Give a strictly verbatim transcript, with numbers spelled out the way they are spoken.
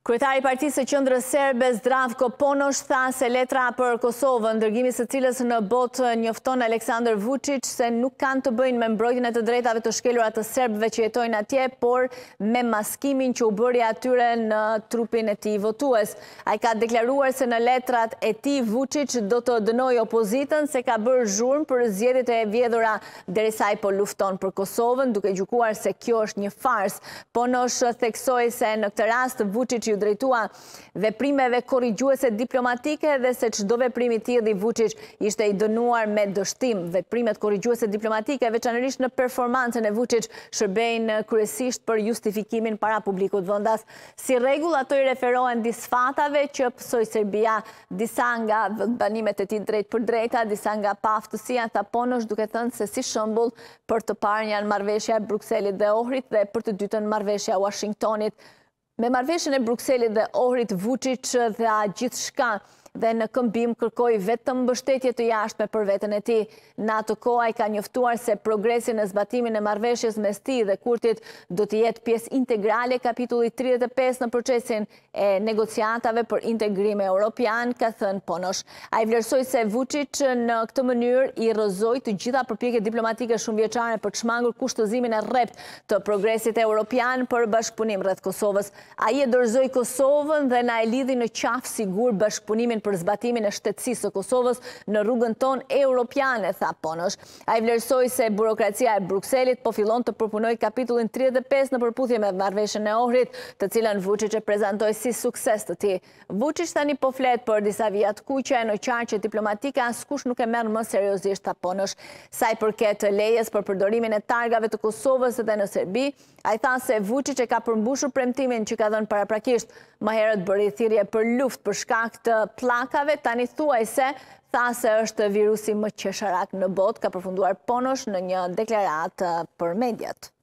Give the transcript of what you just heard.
Kryetari i Partisë së Qendrës Serbe Zdravko Ponoš tha se letra për Kosovën, dërgimi së cilës në botë njofton Aleksandar Vučić se nuk kanë të bëjnë me mbrojtjen e të drejtave të shkelura të serbëve që jetojnë atje, por me maskimin që u bëri atyre në trupin e tij votues. Ai ka deklaruar se në letrat e tij Vučić do të dënojë opozitën se ka bërë zhurmë për zgjedhjet e vjedhura derisa ai po lufton për Kosovën, duke gjykuar se kjo është një farsë. Ponoš theksoi se në këtë rast Vučić drejtua veprimeve korrigjuese diplomatike dhe se çdo veprim i tillë i Vučić ishte i dënuar me dështim. Veprimet korrigjuese diplomatike, veçanërisht në performancën e Vučić, shërbejnë kryesisht për justifikimin para publikut vendas. Si rregull, ato i referohen disfatave që pësoi Serbia, disa nga banimet e tij drejt për drejta, disa nga paaftësia, tha Ponoš, duke thënë se si shembull për të parën janë marrëveshja e Brukselit dhe Ohrit dhe për të dytën marrëveshja e Washingtonit. Me marrëveshjen e Brukselit dhe Ohrit, Vučić dha gjithçka dhe në këmbim kërkoi vetëm mbështetje të jashtme për veten e tij. Në atë kohë ai ka njoftuar se progresi në zbatimin e marrëveshjes mes tij dhe Kurtit do të jetë pjesë integrale e kapitullit tridhjetë e pesë në procesin e negociatave për integrim evropian, ka thënë Ponoš. Ai vlerësoi se Vučić në këtë mënyrë i rrëzoi të gjitha përpjekjet diplomatike shumëvjeçare për të shmangur kushtëzimin e rrept të progresit evropian për bashkëpunim rreth Kosovës. Ai e dorëzoi Kosovën dhe na e lidhi në qafë sigur bashkëpunimin për zbatimin e shtetësisë së Kosovës në rrugën tonë europiane, tha Ponoš. Ai vlerësoi se burokracia e Brukselit po fillon të përpunojë kapitullin tridhjetë e pesë në përputhje me marrëveshjen e Ohrit, të cilën Vučić e prezantoi si sukses të tij. Vučić tani po flet për disa vija të kuqe në qarqe diplomatike, askush nuk e merr më seriozisht, tha Ponoš. Sa i përket lejes për përdorimin e targave të Kosovës edhe në Serbi, ai tha se Vučić e ka përmbushur premtimin që ka dhënë paraprakisht. Më herët bëri thirrje për luftë për shkak të pllakave, tani thuajse tha se është virusi më qesharak në botë, ka përfunduar Ponoš në një deklaratë për mediat.